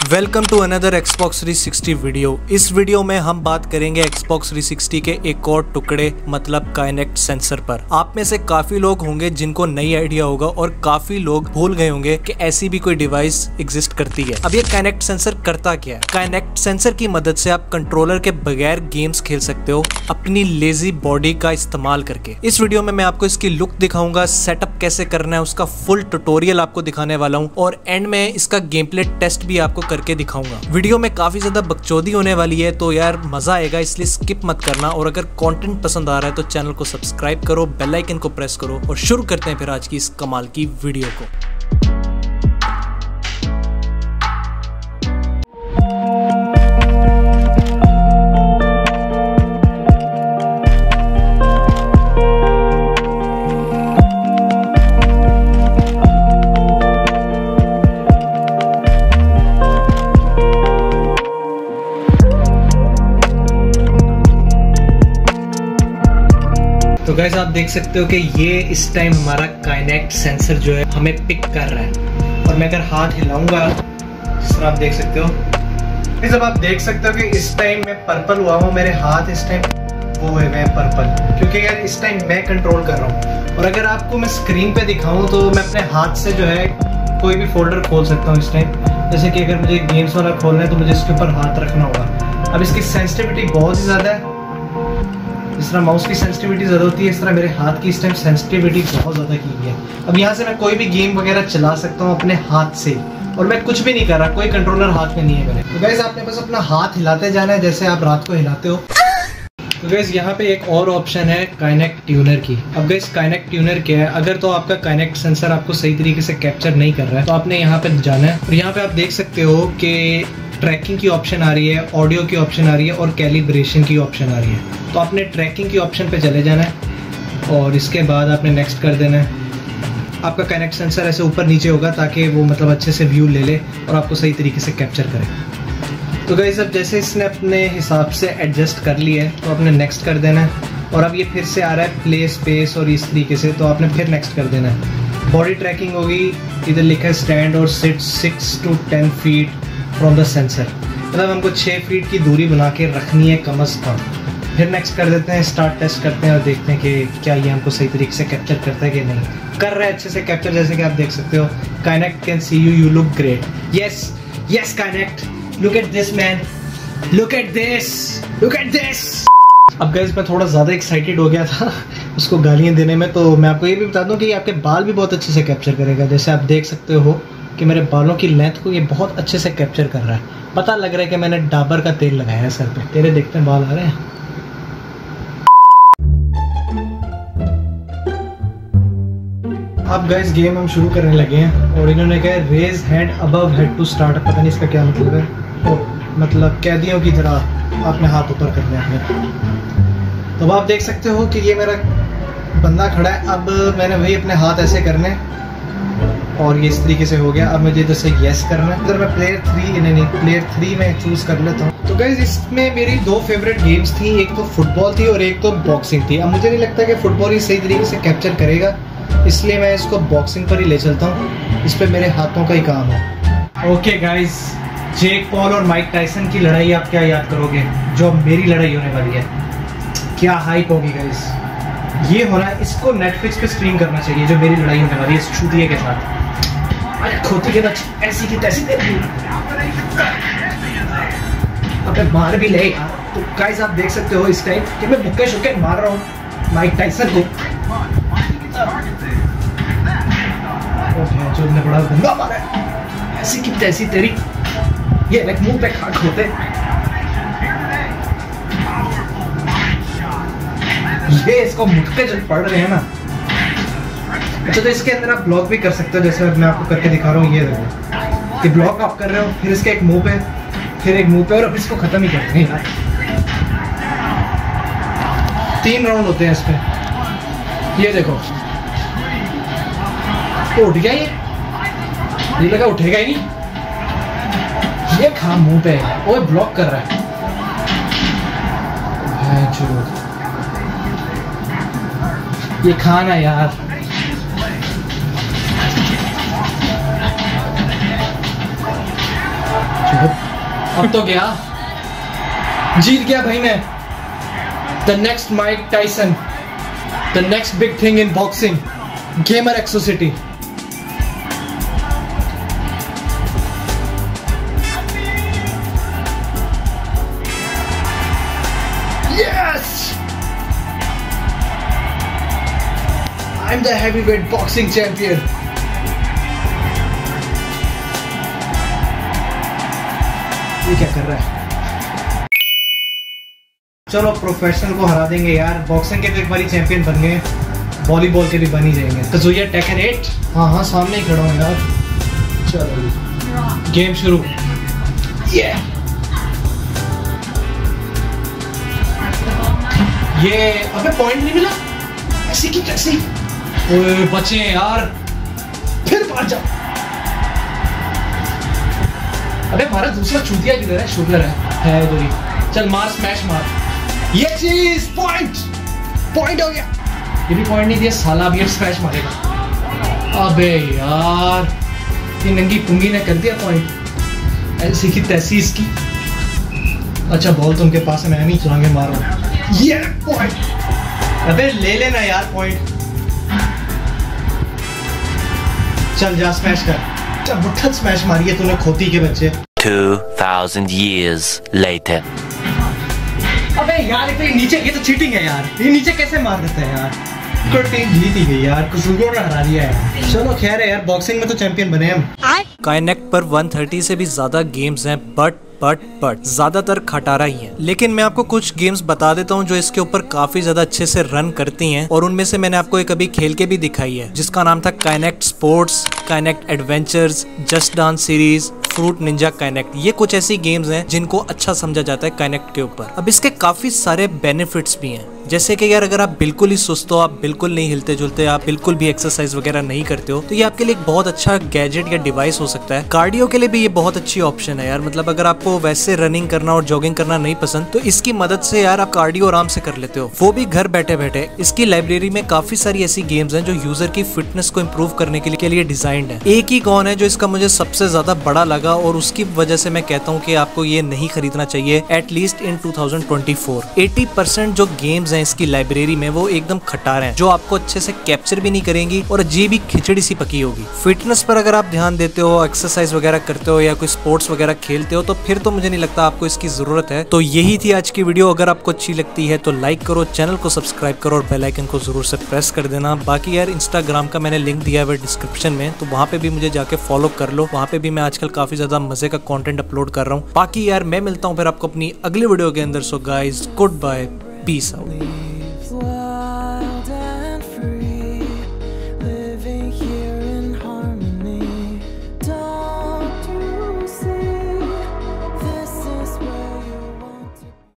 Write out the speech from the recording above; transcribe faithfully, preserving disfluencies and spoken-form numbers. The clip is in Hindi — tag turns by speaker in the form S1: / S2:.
S1: Welcome to another Xbox three sixty video. इस वीडियो में हम बात करेंगे Xbox थ्री सिक्सटी के एक और टुकड़े मतलब काइनेक्ट सेंसर पर। आप में से काफी लोग होंगे जिनको नई आइडिया होगा और काफी लोग भूल गए होंगे कि ऐसी भी कोई डिवाइस एग्जिस्ट करती है। अब ये काइनेक्ट सेंसर करता क्या है? काइनेक्ट सेंसर की मदद से आप कंट्रोलर के बगैर गेम्स खेल सकते हो अपनी लेजी बॉडी का इस्तेमाल करके। इस वीडियो में मैं आपको इसकी लुक दिखाऊंगा, सेटअप कैसे करना है उसका फुल ट्यूटोरियल आपको दिखाने वाला हूँ और एंड में इसका गेम प्ले टेस्ट भी आपको करके दिखाऊंगा। वीडियो में काफी ज्यादा बकचोदी होने वाली है तो यार मजा आएगा, इसलिए स्किप मत करना। और अगर कंटेंट पसंद आ रहा है तो चैनल को सब्सक्राइब करो, बेल आइकन को प्रेस करो और शुरू करते हैं फिर आज की इस कमाल की वीडियो को। तो गाइस आप देख सकते हो कि ये इस टाइम हमारा काइनेक्ट सेंसर जो है हमें पिक कर रहा है और मैं अगर हाथ हिलाऊंगा जिस तरह आप देख सकते हो, इस अब आप देख सकते हो कि इस टाइम मैं पर्पल हुआ हूँ, मेरे हाथ इस टाइम वो है मैं पर्पल, क्योंकि यार इस टाइम मैं कंट्रोल कर रहा हूँ। और अगर आपको मैं स्क्रीन पे दिखाऊं तो मैं अपने हाथ से जो है कोई भी फोल्डर खोल सकता हूँ इस टाइम। जैसे कि अगर मुझे गेम्स वाला खोलना है तो मुझे इसके ऊपर हाथ रखना होगा। अब इसकी सेंसिटिविटी बहुत ही ज़्यादा है, इस तरह माउस की सेंसिटिविटी ज़्यादा होती है, इस तरह मेरे हाथ की इस टाइम सेंसिटिविटी बहुत ज़्यादा की हुई है। अब यहाँ से मैं कोई भी गेम वगैरह चला सकता हूँ अपने हाथ से और मैं कुछ भी नहीं कर रहा, कोई कंट्रोलर हाथ में नहीं है मेरे। तो गाइस आपने बस अपना हाथ हिलाते जाना है जैसे आप रात को हिलाते हो। तो गाइस यहाँ पे एक और ऑप्शन है काइनेक्ट ट्यूनर की। अब गाइस काइनेक्ट ट्यूनर क्या है? अगर तो आपका काइनेक्ट सेंसर आपको सही तरीके से कैप्चर नहीं कर रहा है तो आपने यहाँ पे जाना है और यहाँ पे आप देख सकते हो कि ट्रैकिंग की ऑप्शन आ रही है, ऑडियो की ऑप्शन आ रही है और कैलिब्रेशन की ऑप्शन आ रही है। तो आपने ट्रैकिंग की ऑप्शन पे चले जाना है और इसके बाद आपने नेक्स्ट कर देना है। आपका काइनेक्ट सेंसर ऐसे ऊपर नीचे होगा ताकि वो मतलब अच्छे से व्यू ले ले और आपको सही तरीके से कैप्चर करे। तो गाइस अब जैसे इसने अपने हिसाब से एडजस्ट कर लिया है तो आपने नेक्स्ट कर देना है। और अब ये फिर से आ रहा है प्ले स्पेस और इस तरीके से, तो आपने फिर नेक्स्ट कर देना है। बॉडी ट्रैकिंग होगी, इधर लिखा है स्टैंड और sit six to ten feet from the sensor, मतलब हमको छः फीट की दूरी बना के रखनी है कम अज़ कम। फिर नेक्स्ट कर देते हैं, स्टार्ट टेस्ट करते हैं और देखते हैं कि क्या ये हमको सही तरीके से कैप्चर करता है कि नहीं कर रहा है अच्छे से कैप्चर। जैसे कि आप देख सकते हो, Kinect can see you, you look great. Yes yes Kinect, look at this man, look at this, look at this. अब गाइस मैं थोड़ा ज़्यादा एक्साइटेड हो गया था उसको गालियाँ देने में, तो मैं आपको ये भी बता दूँ कि आपके बाल भी बहुत अच्छे से कैप्चर करेगा। जैसे आप देख सकते हो कि मेरे बालों की लेंथ को ये बहुत अच्छे से कैप्चर कर रहा है। पता लग रहा है कि मैंने डाबर का तेल लगाया है सर पे। तेरे देखते हैं बाल आ रहे हैं। अब गाइस गेम हम शुरू करने लगे हैं और इन्होंने कहा raise hand above head to start. पता नहीं इसका क्या मतलब है। ओ, मतलब कैदियों की तरह आपने हाथ ऊपर करने हैं। तो आप देख सकते हो कि ये मेरा बंदा खड़ा है। अब मैंने वही अपने हाथ ऐसे करने और ये इस तरीके से हो गया। अब मुझे इधर से यस करना है। इधर मैं प्लेयर थ्री नहीं नहीं प्लेयर थ्री में चूज कर लेता हूँ। तो गाइस इसमें मेरी दो फेवरेट गेम्स थी, एक तो फुटबॉल थी और एक तो बॉक्सिंग थी। अब मुझे नहीं लगता कि फुटबॉल ही सही तरीके से कैप्चर करेगा, इसलिए मैं इसको बॉक्सिंग पर ही ले चलता हूँ। इस पर मेरे हाथों का ही काम है। ओके गाइस, जेक पॉल और माइक टायसन की लड़ाई आप क्या याद करोगे? जो मेरी लड़ाई होने वाली है, क्या हाइप होगी गाइस। ये हो रहा है, इसको नेटफ्लिक्स पे स्ट्रीम करना चाहिए जो मेरी लड़ाई होने वाली है इस चूतिए के साथ। अरे खोती के बच्चे ऐसी की तैसी अबे मार भी ले यार। तो गाइस आप देख सकते हो इस टाइम कि मैं मुक्के शुक्के मार रहा हूँ माइक टायसन को। जो ने बड़ा गंदा मारा है, ऐसी की तैसी तेरी, ये लाइक मुंह पे खाट होते। ये इसको मुक्के जो पड़ रहे हैं ना। अच्छा तो इसके अंदर आप ब्लॉक भी कर सकते हो, जैसे मैं आपको करके दिखा रहा हूँ। ये देखो, ये ब्लॉक आप कर रहे हो, फिर इसके एक मुंह पे, फिर एक मुंह पे और अब इसको खत्म ही करते हैं यार। तीन राउंड होते हैं इस पे। ये देखो तो उठ गया, ये ये लगा उठेगा ही नहीं। ये खा मुंह पे, वो ब्लॉक कर रहा है। ये खाना यार। अब तो गया, जीत गया भाई मैं। The next Mike Tyson, the next big thing in boxing, gamer exocity. Yes! I'm the heavyweight boxing champion. ये क्या कर रहा है? चलो प्रोफेशनल को हरा देंगे यार। बॉक्सिंग के तो एक बारी चैंपियन बन गए, वॉलीबॉल के भी बन ही जाएंगे। काजुया टेकन एट, हाँ हाँ सामने ही खड़ा हूँ यार। चलो गेम शुरू। ये ये अबे पॉइंट नहीं मिला, ऐसी की कैसी? ओए बचे यार, फिर मार जा। अबे हमारा दूसरा चूतिया किधर है? शुगर है, है इधर ही। चल मार, स्मैश मार। ये चीज पॉइंट, पॉइंट हो गया। ये भी पॉइंट नहीं दिया साला, भी स्मैश मारेगा। अबे यार ये नंगी पुंगी ने कर दिया पॉइंट, ऐसी की तैसी इसकी। अच्छा बॉल तुमके पास है, मैं नहीं चलांगे, मारो। ये पॉइंट, अबे ले लेना यार पॉइंट। चल जा स्मैश कर। चल मुट्ठत स्मैश मारी है तूने, खोती के बच्चे।
S2: two thousand years later.
S1: अबे यार ये तो नीचे, ये तो चीटिंग है यार। ये नीचे कैसे मार देते हैं यार? टीम जीत ही गई यार, कुसुगो ने हरा दिया है। चलो खैर है यार, बॉक्सिंग में तो चैंपियन बने हम।
S3: काइनेक्ट पर एक सौ तीस से भी ज्यादा गेम्स हैं, बट बट बट ज्यादातर खटारा ही है। लेकिन मैं आपको कुछ गेम्स बता देता हूँ जो इसके ऊपर काफी ज्यादा अच्छे से रन करती हैं, और उनमें से मैंने आपको एक अभी खेल के भी दिखाई है, जिसका नाम था Kinect Sports, Kinect Adventures, Just Dance series, Fruit Ninja Kinect. ये कुछ ऐसी गेम्स हैं जिनको अच्छा समझा जाता है काइनेक्ट के ऊपर। अब इसके काफी सारे बेनिफिट्स भी हैं, जैसे कि यार अगर आप बिल्कुल ही सुस्त हो, आप बिल्कुल नहीं हिलते जुलते, आप बिल्कुल भी एक्सरसाइज वगैरह नहीं करते हो, तो ये आपके लिए एक बहुत अच्छा गैजेट या डिवाइस हो सकता है। कार्डियो के लिए भी ये बहुत अच्छी ऑप्शन है यार। मतलब अगर आपको वैसे रनिंग करना और जॉगिंग करना नहीं पसंद, तो इसकी मदद से यार आप कार्डियो आराम से कर लेते हो, वो भी घर बैठे बैठे। इसकी लाइब्रेरी में काफी सारी ऐसी गेम्स हैं जो यूजर की फिटनेस को इम्प्रूव करने के लिए, के लिए डिजाइंड है। एक ही कौन है जो इसका मुझे सबसे ज्यादा बड़ा लगा, और उसकी वजह से मैं कहता हूँ कि आपको ये नहीं खरीदना चाहिए at least in two thousand twenty four. Eighty percent जो गेम्स हैं इसकी लाइब्रेरी में वो एकदम खटार हैं, जो आपको अच्छे से कैप्चर भी नहीं करेंगी और अजीब ही खिचड़ी सी पकी होगी। फिटनेस पर अगर आप ध्यान देते हो, एक्सरसाइज वगैरह करते हो या कोई स्पोर्ट्स वगैरह खेलते हो, तो फिर तो मुझे नहीं लगता आपको इसकी जरूरत है। तो यही थी आज की वीडियो। अगर आपको अच्छी लगती है तो लाइक करो, चैनल को सब्सक्राइब करो और बेल आइकन को जरूर से प्रेस कर देना। बाकी यार इंस्टाग्राम का मैंने लिंक दिया हुआ है डिस्क्रिप्शन में, तो वहाँ पे भी मुझे जाके फॉलो कर लो। वहाँ पे भी मैं आजकल काफी ज्यादा मजे का कंटेंट अपलोड कर रहा हूँ। बाकी यार मैं मिलता हूँ फिर आपको अपनी अगली वीडियो के अंदर। So guys good bye, peace out.